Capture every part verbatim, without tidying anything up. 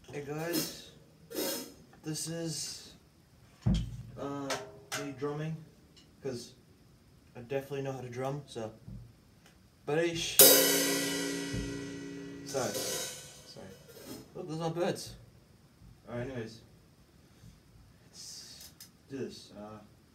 Hey guys, this is uh, me drumming, because I definitely know how to drum, so. Badish. Sorry. Sorry. Look, those are birds. Alright, anyways. Let's do this. Uh,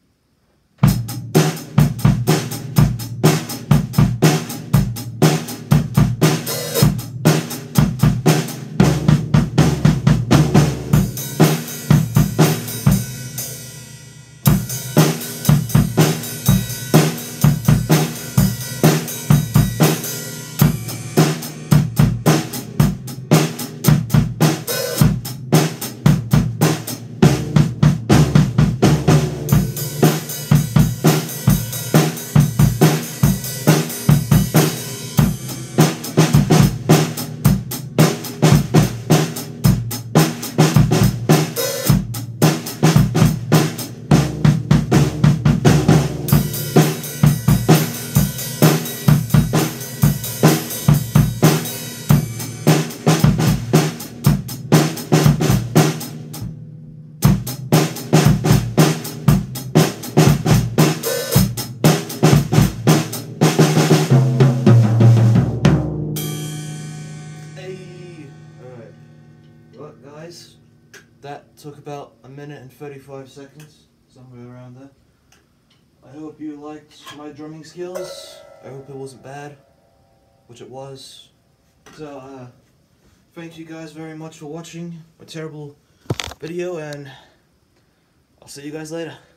Well, guys, that took about a minute and thirty-five seconds, somewhere around there. I hope you liked my drumming skills. I hope it wasn't bad, which it was. So, uh, thank you guys very much for watching my terrible video, and I'll see you guys later.